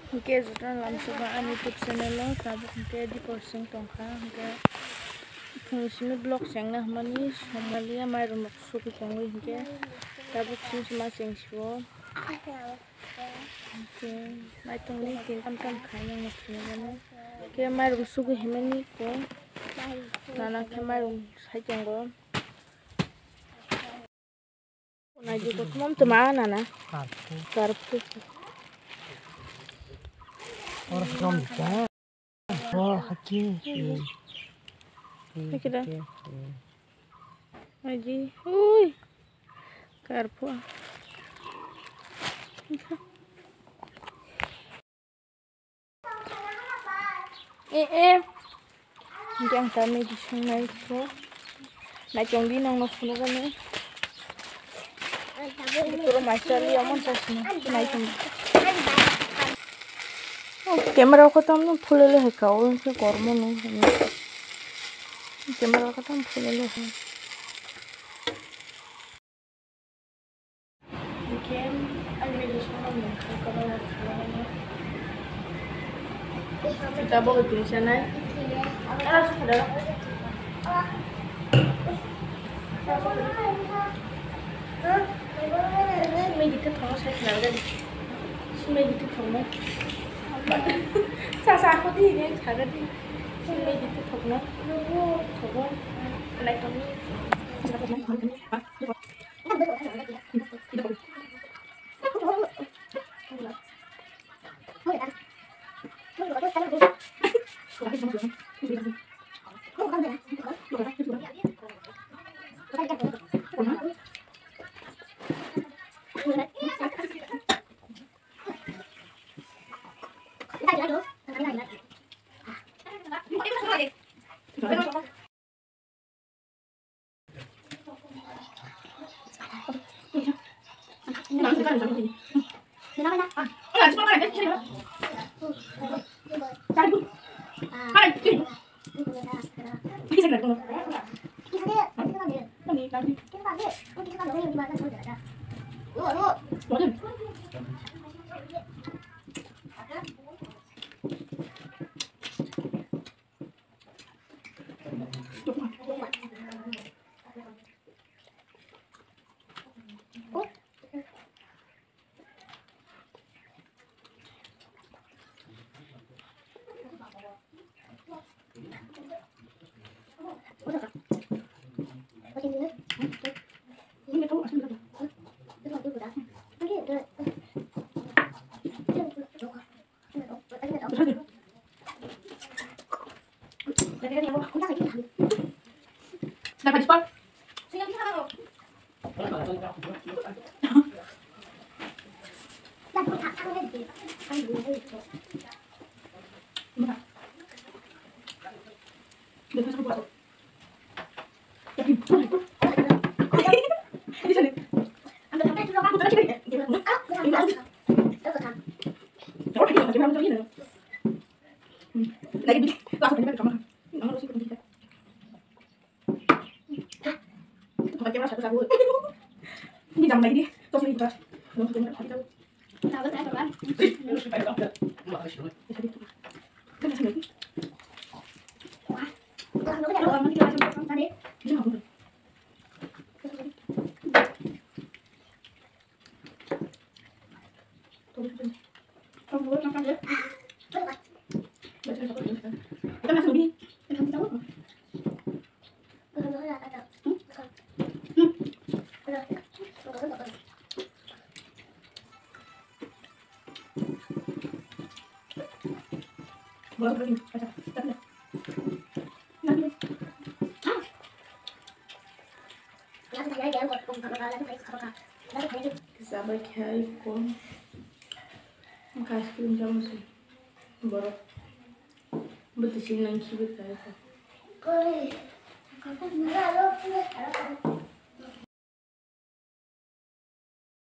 Hingke jutaan lamsuba an YouTube channel lo tabuk hingke di posting tongkha hingke fungsimi blog chengna hamani somalia mairum suku tongwi hingke tabuk sima chengsibo hingke maitongli tin tam khayang nakhini ke mairum suku himani ko nana ke mairum saitongo naji ko mom tuma nana karpu और कम क्या और हची kita aji ui karpu yang kami di sungai itu naik jongdi nang nafsu kan itu rumah cari yang mana sih naik jongdi camera को तो हमने फुले ले है काउ इनसे कर्मों नहीं कैमरा को तो हम फुले ले हैं गेम एनिमेशन में करो kita bawa ke sana ada sudah semai gitu thong saya kenal kan semai gitu thong sa aku di ini cara di sini gitu thokno thokno like kami ini jam lagi terus ini beras Sabay kaya ko makasih jam sih baru betul sih nang sibuk kaya ko.